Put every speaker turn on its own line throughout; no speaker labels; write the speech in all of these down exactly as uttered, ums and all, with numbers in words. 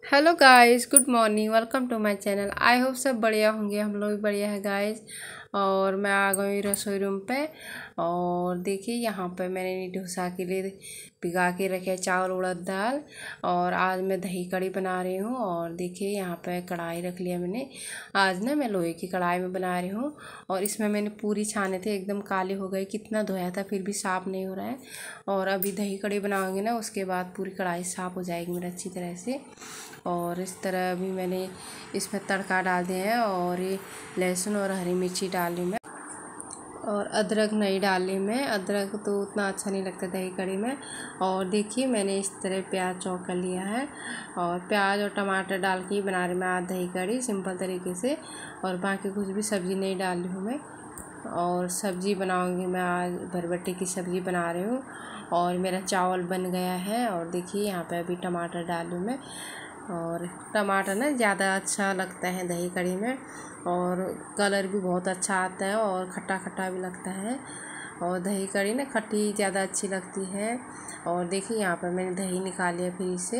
Hello guys, good morning. Welcome to my channel. I hope सब बढ़िया होंगे। हम लोग भी बढ़िया है गाइस। और मैं आ गई रसोई रूम पे। और देखिए यहाँ पे मैंने डोसा के लिए भिगा के रखे चावल उड़द दाल। और आज मैं दही कड़ी बना रही हूँ। और देखिए यहाँ पे कढ़ाई रख लिया मैंने। आज ना मैं लोहे की कढ़ाई में बना रही हूँ। और इसमें मैंने पूरी छाने थे, एकदम काले हो गए। कितना धोया था फिर भी साफ़ नहीं हो रहा है। और अभी दही कड़ी बनाऊँगी ना, उसके बाद पूरी कढ़ाई साफ़ हो जाएगी मेरी अच्छी तरह से। और इस तरह अभी मैंने इसमें तड़का डाल दिया है। और ये लहसुन और हरी मिर्ची डाली मैं। और अदरक नहीं डाली मैं, अदरक तो उतना अच्छा नहीं लगता दही कड़ी में। और देखिए मैंने इस तरह प्याज चॉप कर लिया है। और प्याज और टमाटर डाल के ही बना रही मैं आज दही कड़ी सिंपल तरीके से। और बाकी कुछ भी सब्ज़ी नहीं डाल रही हूँ मैं। और सब्ज़ी बनाऊँगी मैं आज, भरबट्टी की सब्ज़ी बना रही हूँ। और मेरा चावल बन गया है। और देखिए यहाँ पे अभी टमाटर डालूँ मैं। और टमाटर ना ज़्यादा अच्छा लगता है दही कड़ी में। और कलर भी बहुत अच्छा आता है और खट्टा खट्टा भी लगता है। और दही कड़ी ना खट्टी ज़्यादा अच्छी लगती है। और देखिए यहाँ पर मैंने दही निकाल लिया फ्रीज से।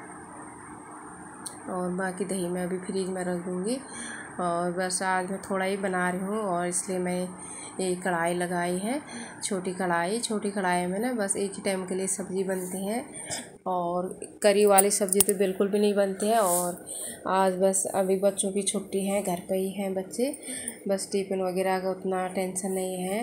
और बाकी दही मैं अभी फ्रीज में रख दूँगी। और बस आज मैं थोड़ा ही बना रही हूँ, और इसलिए मैं ये कढ़ाई लगाई है, छोटी कढ़ाई। छोटी कढ़ाई में ना बस एक ही टाइम के लिए सब्ज़ी बनती है। और करी वाली सब्ज़ी तो बिल्कुल भी नहीं बनती है। और आज बस अभी बच्चों की छुट्टी है, घर पे ही हैं बच्चे, बस टिफ़िन वगैरह का उतना टेंशन नहीं है।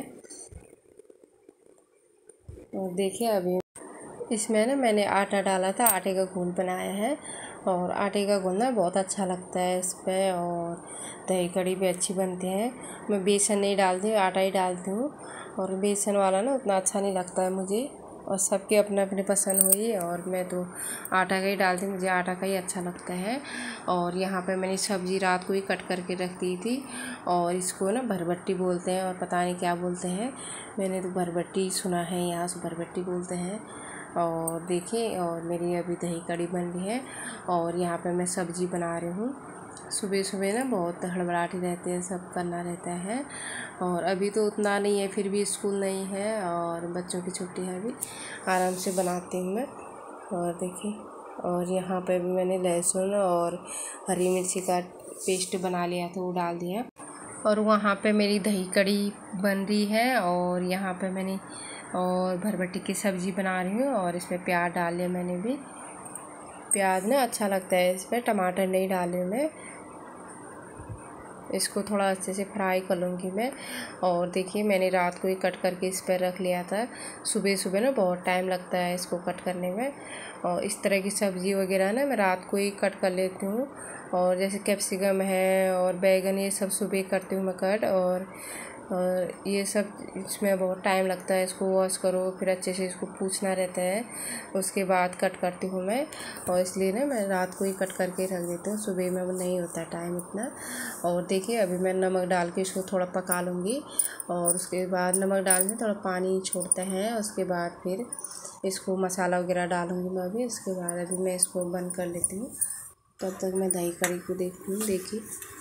और देखिए अभी इसमें ना मैंने आटा डाला था, आटे का घोल बनाया है। और आटे का घोल ना बहुत अच्छा लगता है इस पर। और दही कड़ी भी अच्छी बनती है। मैं बेसन नहीं डालती हूँ, आटा ही डालती हूँ। और बेसन वाला ना उतना अच्छा नहीं लगता है मुझे। और सबके अपने अपने पसंद हुई। और मैं तो आटा का ही डालती हूँ, मुझे आटा का ही अच्छा लगता है। और यहाँ पे मैंने सब्ज़ी रात को ही कट करके रख दी थी। और इसको ना भरबट्टी बोलते हैं, और पता नहीं क्या बोलते हैं। मैंने तो भरबट्टी सुना है, यहाँ से भरबट्टी बोलते हैं। और देखिए और मेरी अभी दही कड़ी बन रही है। और यहाँ पे मैं सब्ज़ी बना रही हूँ। सुबह सुबह ना बहुत हड़बड़ाहट रहती है, सब करना रहता है। और अभी तो उतना नहीं है, फिर भी स्कूल नहीं है और बच्चों की छुट्टी है, अभी आराम से बनाती हूँ मैं। और देखिए और यहाँ पे भी मैंने लहसुन और हरी मिर्ची का पेस्ट बना लिया था, वो डाल दिया। और वहाँ पे मेरी दही कड़ी बन रही है। और यहाँ पे मैंने और भरबट्टी की सब्ज़ी बना रही हूँ। और इसमें प्याज डाल लिया मैंने भी। प्याज ना अच्छा लगता है इसमें, टमाटर नहीं डाले मैं। इसको थोड़ा अच्छे से फ्राई कर लूँगी मैं। और देखिए मैंने रात को ही कट करके इस पर रख लिया था। सुबह सुबह ना बहुत टाइम लगता है इसको कट करने में। और इस तरह की सब्ज़ी वगैरह ना मैं रात को ही कट कर लेती हूँ। और जैसे कैप्सिकम है और बैगन, ये सब सुबह करती हूँ मैं कट। और और ये सब इसमें बहुत टाइम लगता है, इसको वॉश करो, फिर अच्छे से इसको पूछना रहता है, उसके बाद कट करती हूँ मैं। और इसलिए ना मैं रात को ही कट करके रख देती हूँ, सुबह में नहीं होता टाइम इतना। और देखिए अभी मैं नमक डाल के इसको थोड़ा पका लूँगी। और उसके बाद नमक डालने से थोड़ा पानी छोड़ता है, उसके बाद फिर इसको मसाला वगैरह डालूँगी मैं अभी। उसके बाद अभी मैं इसको बंद कर लेती हूँ, तब तक मैं दही कड़ी को देखती हूँ। देखिए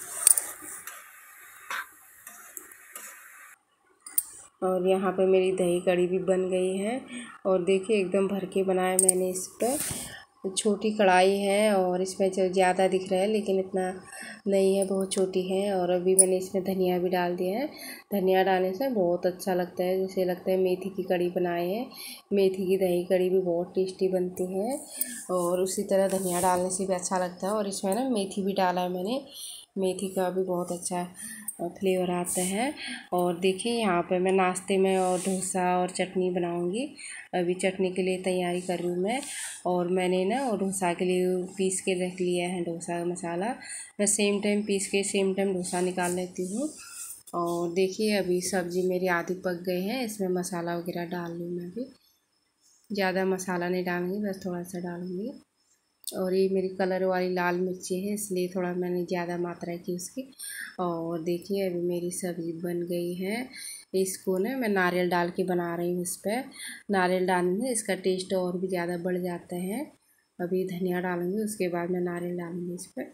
और यहाँ पे मेरी दही कड़ी भी बन गई है। और देखिए एकदम भर के बनाया मैंने इस पर। छोटी कढ़ाई है और इसमें जो ज़्यादा दिख रहा है, लेकिन इतना नहीं है, बहुत छोटी है। और अभी मैंने इसमें धनिया भी डाल दिया है। धनिया डालने से बहुत अच्छा लगता है, जैसे लगता है मेथी की कड़ी बनाए हैं। मेथी की दही कड़ी भी बहुत टेस्टी बनती है। और उसी तरह धनिया डालने से भी अच्छा लगता है। और इसमें ना मेथी भी डाला है मैंने, मेथी का भी बहुत अच्छा फ्लेवर आता है। और देखिए यहाँ पे मैं नाश्ते में और डोसा और चटनी बनाऊंगी। अभी चटनी के लिए तैयारी कर रही हूँ मैं। और मैंने ना और डोसा के लिए पीस के रख लिया है डोसा का मसाला। मैं सेम टाइम पीस के सेम टाइम डोसा निकाल लेती हूँ। और देखिए अभी सब्ज़ी मेरी आधी पक गई है, इसमें मसाला वगैरह डाल लूँ मैं अभी। ज़्यादा मसाला नहीं डालूँगी, बस थोड़ा सा डालूँगी। और ये मेरी कलर वाली लाल मिर्ची है, इसलिए थोड़ा मैंने ज़्यादा मात्रा की उसकी। और देखिए अभी मेरी सब्ज़ी बन गई है। इसको ना मैं नारियल डाल के बना रही हूँ इस पर। नारियल डालने से इसका टेस्ट और भी ज़्यादा बढ़ जाता है। अभी धनिया डालूँगी, उसके बाद मैं नारियल डालूँगी इस पर।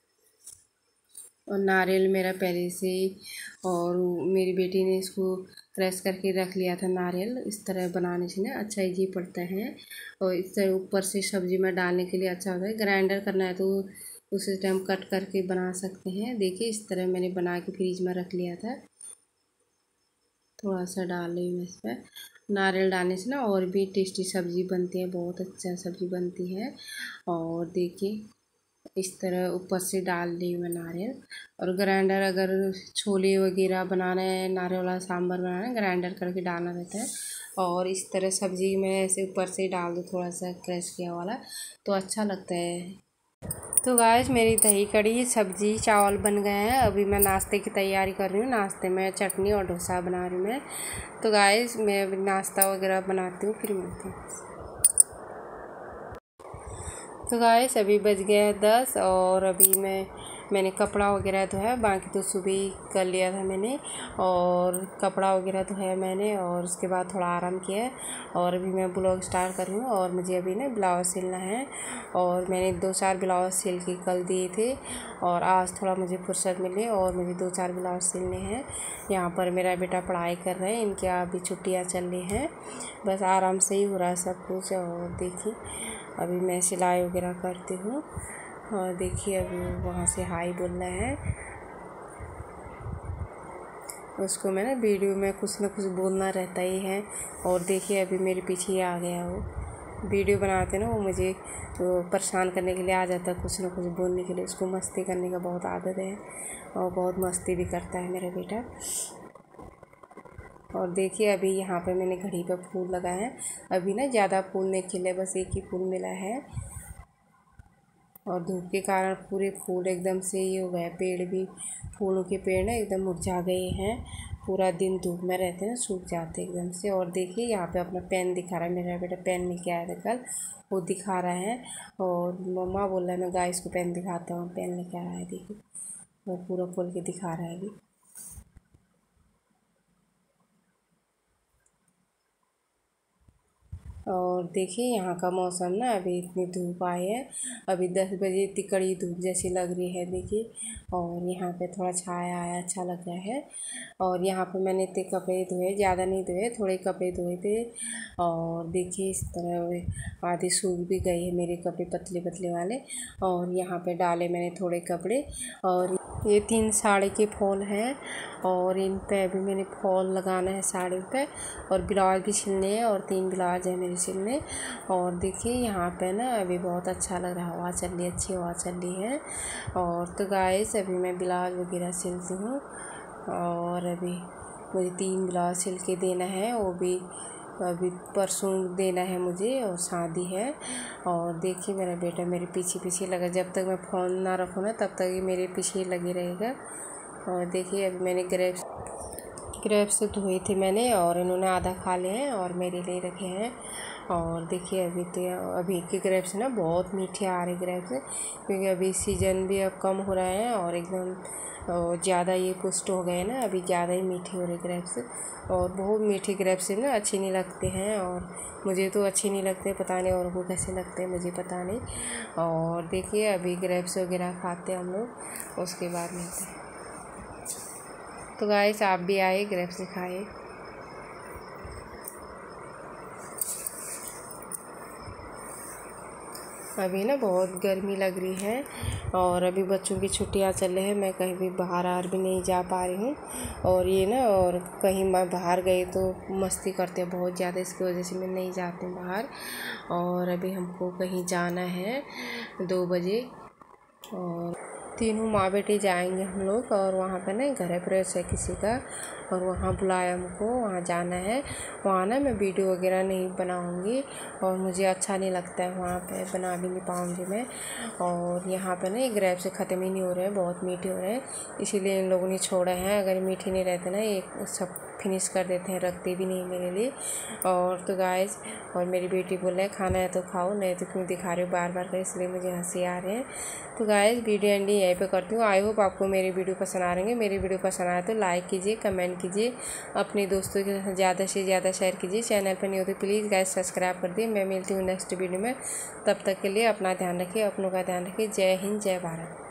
और नारियल मेरा पहले से ही, और मेरी बेटी ने इसको क्रश करके रख लिया था नारियल। इस तरह बनाने से ना अच्छा इजी पड़ता है और इस तरह ऊपर से सब्जी में डालने के लिए अच्छा होता है। ग्राइंडर करना है तो उसी टाइम कट करके बना सकते हैं। देखिए इस तरह मैंने बना के फ्रीज में रख लिया था। थोड़ा सा डाल रही हूँ मैं इस पर। नारियल डालने से ना और भी टेस्टी सब्ज़ी बनती है, बहुत अच्छा सब्ज़ी बनती है। और देखिए इस तरह ऊपर से डाल रही हूँ मैं नारियल। और ग्राइंडर अगर छोले वगैरह बनाना है, नारियल वाला सांभर बनाना है, ग्राइंडर करके डालना रहता है। और इस तरह सब्ज़ी में ऐसे ऊपर से डाल दो थोड़ा सा क्रश किया वाला, तो अच्छा लगता है। तो गाइस मेरी दही कड़ी सब्जी चावल बन गए हैं। अभी मैं नाश्ते की तैयारी कर रही हूँ। नाश्ते में चटनी और डोसा बना रही हूँ मैं। तो गाइस मैं अभी नाश्ता वगैरह बनाती हूँ, फिर मिलती हूँ। तो गाइस अभी बज गया है दस और अभी मैं मैंने कपड़ा वगैरह धोया, बाकी तो सुबह कर लिया था मैंने। और कपड़ा वगैरह धोया मैंने और उसके बाद थोड़ा आराम किया। और अभी मैं ब्लॉग स्टार्ट कर रही हूँ। और मुझे अभी ना ब्लाउज सिलना है और मैंने दो चार ब्लाउज सिल के कल दिए थे और आज थोड़ा मुझे फुर्सत मिली और मुझे दो चार ब्लाउज सिलने हैं। यहाँ पर मेरा बेटा पढ़ाई कर रहे हैं, इनके अभी छुट्टियाँ चल रही हैं, बस आराम से ही हो रहा है सब कुछ। और देखिए अभी मैं सिलाई वगैरह करती हूँ। और देखिए अभी वहाँ से हाई बोल रहे हैं, उसको मैं ना वीडियो में कुछ ना कुछ बोलना रहता ही है। और देखिए अभी मेरे पीछे ही आ गया, वो वीडियो बनाते ना वो मुझे तो परेशान करने के लिए आ जाता है, कुछ ना कुछ बोलने के लिए। उसको मस्ती करने का बहुत आदत है और बहुत मस्ती भी करता है मेरा बेटा। और देखिए अभी यहाँ पे मैंने घड़ी पे फूल लगाए हैं। अभी ना ज़्यादा फूल नहीं खिले, बस एक ही फूल मिला है। और धूप के कारण पूरे फूल एकदम से ये हो गए, पेड़ भी फूलों के पेड़ ना एकदम मुरझा गए हैं। पूरा दिन धूप में रहते हैं, सूख जाते हैं एकदम से। और देखिए यहाँ पे अपना पेन दिखा रहा है, मेरा बेटा पेन लेके आया था कल, वो दिखा रहा है। और मम्मा बोल रहा है मैं गाइस को पेन दिखाता हूँ, पेन लेके आया है। देखिए वो पूरा खोल के दिखा रहा है अभी। और देखिए यहाँ का मौसम ना अभी इतनी धूप आई है, अभी दस बजे इतनी कड़ी धूप जैसी लग रही है देखिए। और यहाँ पे थोड़ा छाया आया, अच्छा लग रहा है। और यहाँ पे मैंने इतने कपड़े धोए, ज़्यादा नहीं धोए, थोड़े कपड़े धोए थे। और देखिए इस तरह आधे सूख भी गई है मेरे कपड़े, पतले पतले वाले। और यहाँ पे डाले मैंने थोड़े कपड़े। और ये तीन साड़ी के फॉल हैं और इन पे अभी मैंने फॉल लगाना है साड़ी पे। और ब्लाउज भी सिलने हैं और तीन ब्लाउज है मेरे सिलने। और देखिए यहाँ पे ना अभी बहुत अच्छा लग रहा है, हवा चल रही है, अच्छी हवा चल रही है। और तो गाइस अभी मैं ब्लाउज वगैरह सिलती हूँ और अभी मुझे तीन ब्लाउज सिल के देना है, वो भी अभी परसों देना है मुझे, और शादी है। और देखिए मेरा बेटा मेरे पीछे पीछे लगा, जब तक मैं फ़ोन ना रखूँ ना तब तक ये मेरे पीछे ही लगे रहेगा। और देखिए अभी मैंने ग्रेप्स ग्रेप्स धोए थे मैंने और इन्होंने आधा खा लिए हैं और मेरे लिए रखे हैं। और देखिए अभी तो अभी के ग्रेप्स ना बहुत मीठे आ रहे ग्रेप्स, क्योंकि अभी सीज़न भी अब कम हो रहा है और एकदम ज़्यादा ये पुष्ट हो गए ना, अभी ज़्यादा ही मीठे हो रहे ग्रेप्स। और बहुत मीठे ग्रेप्स ना अच्छे नहीं लगते हैं और मुझे तो अच्छे नहीं लगते, पता नहीं और को कैसे लगते हैं, मुझे पता नहीं। और देखिए अभी ग्रेप्स वगैरह खाते हैं हम लोग, उसके बाद मिलते हैं। तो गाइस आप भी आए, ग्रेप्स खाए। अभी ना बहुत गर्मी लग रही है और अभी बच्चों की छुट्टियां चल रही है, मैं कहीं भी बाहर आर भी नहीं जा पा रही हूँ। और ये ना और कहीं मैं बाहर गई तो मस्ती करते हैं बहुत ज़्यादा, इसकी वजह से मैं नहीं जाती हूँ बाहर। और अभी हमको कहीं जाना है दो बजे और तीनों माँ बेटे जाएंगे हम लोग। और वहाँ पे ना गृह प्रवेश है किसी का और वहाँ बुलाया हमको, वहाँ जाना है। वहाँ ना मैं वीडियो वगैरह नहीं बनाऊँगी और मुझे अच्छा नहीं लगता है, वहाँ पे बना भी नहीं पाऊँगी मैं। और यहाँ पे ना ये ग्रेप से ख़त्म ही नहीं हो रहे हैं, बहुत मीठे हो रहे हैं, इसीलिए इन लोगों ने छोड़े हैं। अगर मीठे नहीं रहते ना ये सब फिनिश कर देते हैं, रखते भी नहीं मेरे लिए। और तो गाइस और मेरी बेटी बोल रहे हैं खाना है तो खाओ, नहीं तो क्यों दिखा रहे हो बार बार कर, इसलिए मुझे हंसी आ रहे हैं। तो गाइस वीडियो एंडिंग यहीं पे करती हूँ। आई होप आपको मेरी वीडियो पसंद आ रही है। मेरी वीडियो पसंद आए तो लाइक कीजिए, कमेंट कीजिए, अपने दोस्तों के साथ ज़्यादा से ज़्यादा शेयर कीजिए। चैनल पर नहीं हो तो प्लीज़ गाइस सब्सक्राइब कर दिए। मैं मिलती हूँ नेक्स्ट वीडियो में, तब तक के लिए अपना ध्यान रखिए, अपनों का ध्यान रखिए। जय हिंद, जय भारत।